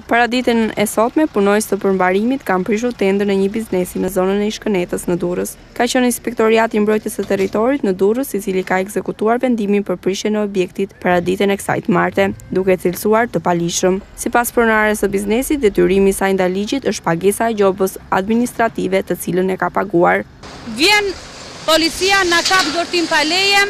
Para ditën e sotme, punojës të përmbarimit kanë prishur tendën e një biznesi në zonën e Shkënetës në Durrës. Ka qenë Inspektoriati i Mbrojtjes së Territorit në Durrës, i cili ka ekzekutuar vendimin për prishjen e objektit para ditën e kësaj marte, duke cilësuar të palishëm. Sipas pronares së biznesit, detyrimi i saj ndaj ligjit është pagesa e gjobës administrative, të cilën e ka paguar. Vjen policia na kap dortim pa leje.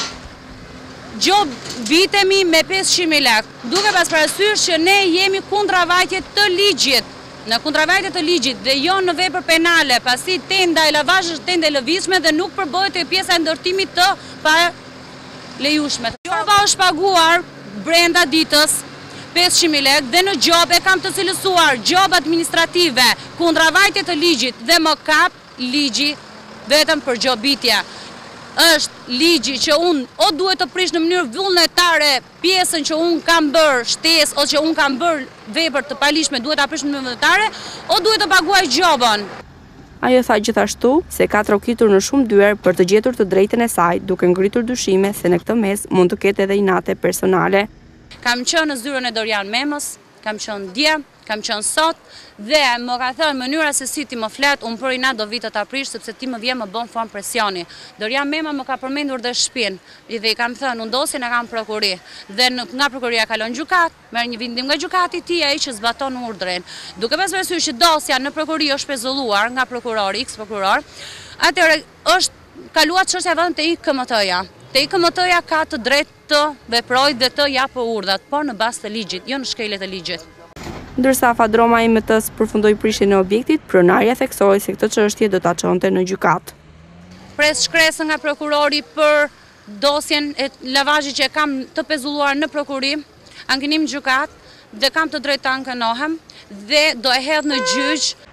Gjobë vitemi me 500.000 lekë, duke pas parasysh që ne jemi kundravajtje të ligjit, në kundravajtje të ligjit dhe jo në vepër penale, pasi tenda e lavazh është tenda e lëvizshme dhe nuk përbëhet e pjesa e ndërtimit të pa lejueshme. Gjoba është paguar brenda ditës 500.000 lekë dhe në gjobë e kam të cilësuar gjobë administrative, kundravajtje të ligjit dhe më kap ligji vetëm për gjobitje. Është ligji që unë o duhet të prish në mënyrë vullnetare pjesën që unë kam bërë shtesë ose që unë kam bërë vepër të palishme duhet ta prish në mënyrë vullnetare o duhet të paguaj gjobën. Ajo tha gjithashtu se ka trokitur në shumë dyer për të gjetur të drejtën e saj, duke ngritur dyshime se në këtë mes mund të ketë edhe inate personale. Kam qenë në zyrën e Dorian Memës, kam qenë dje, kam qenë sot dhe më ka thënë mënyra se si ti më flet, unë për inat do vitë të aprish sepse ti më vjen më bën formë presioni. Dorian Mema më ka përmendur dhe shtëpinë dhe i kam thënë unë dosjen e kam prokuri dhe nga prokuria kalon gjykat, merr një vendim nga gjykati ti ai që zbaton urdhrin. Duke pas parasysh që dosja në prokuri është pezulluar nga prokurori, X prokuror, atëherë është kaluar çështja vënë te IKMT-ja. Te IKMT-ja ka të drejtë të veprojë dhe të japë urdhat, por në bazë të ligjit, jo në shkelet e ligjit. Ndërsa Fadroma IMT-s përfundoi prishjen e objektit, pronarja theksoi se këtë çështje do ta çonte në gjykat. Pres shkresën nga prokurori për dosjen e lavazhit që kam të pezulluar në prokuri, ankenim gjykat dhe kam të drejtë të ankenohem dhe do e hedh në gjyq